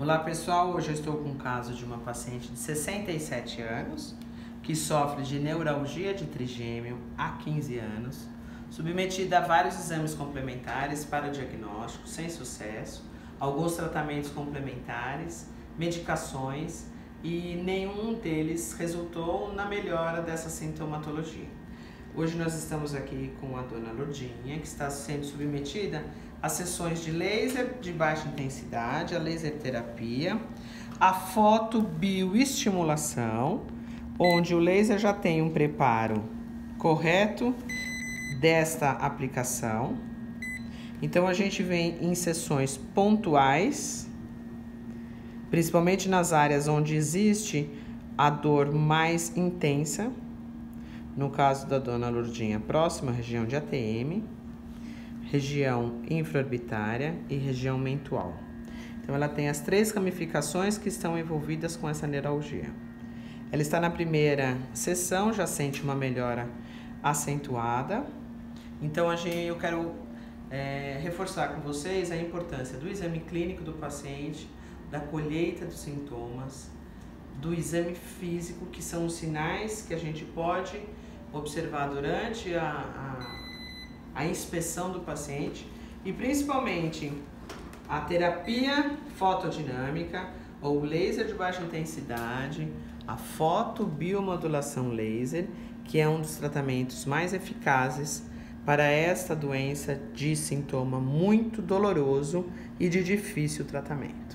Olá pessoal, hoje eu estou com o caso de uma paciente de 67 anos que sofre de neuralgia de trigêmeo há 15 anos, submetida a vários exames complementares para o diagnóstico, sem sucesso, alguns tratamentos complementares, medicações e nenhum deles resultou na melhora dessa sintomatologia. Hoje nós estamos aqui com a dona Lourdinha, que está sendo submetida a sessões de laser de baixa intensidade, a laser terapia, a fotobioestimulação, onde o laser já tem um preparo correto desta aplicação. Então a gente vem em sessões pontuais, principalmente nas áreas onde existe a dor mais intensa. No caso da dona Lourdinha, próxima região de ATM, região infraorbitária e região mentual. Então ela tem as três ramificações que estão envolvidas com essa neuralgia. Ela está na primeira sessão, já sente uma melhora acentuada. Então eu quero reforçar com vocês a importância do exame clínico do paciente, da colheita dos sintomas, do exame físico, que são os sinais que a gente pode observar durante a inspeção do paciente, e principalmente a terapia fotodinâmica ou laser de baixa intensidade, a fotobiomodulação laser, que é um dos tratamentos mais eficazes para esta doença de sintoma muito doloroso e de difícil tratamento.